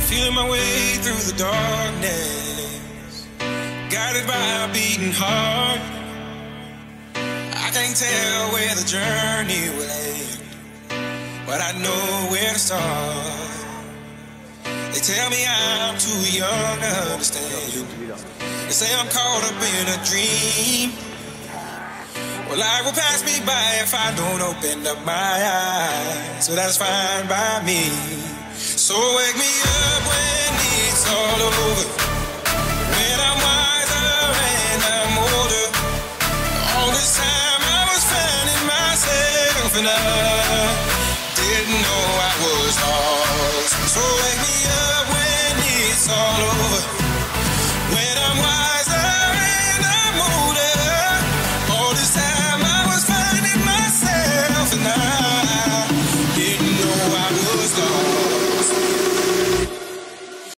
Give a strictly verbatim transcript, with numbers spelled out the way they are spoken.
Feeling my way through the darkness, guided by a beating heart. I can't tell where the journey will end, but I know where to start. They tell me I'm too young to understand. They say I'm caught up in a dream. Well, life will pass me by if I don't open up my eyes, so that's fine by me. So wake me up when it's all over, when I'm wiser and I'm older. All this time I was finding myself and I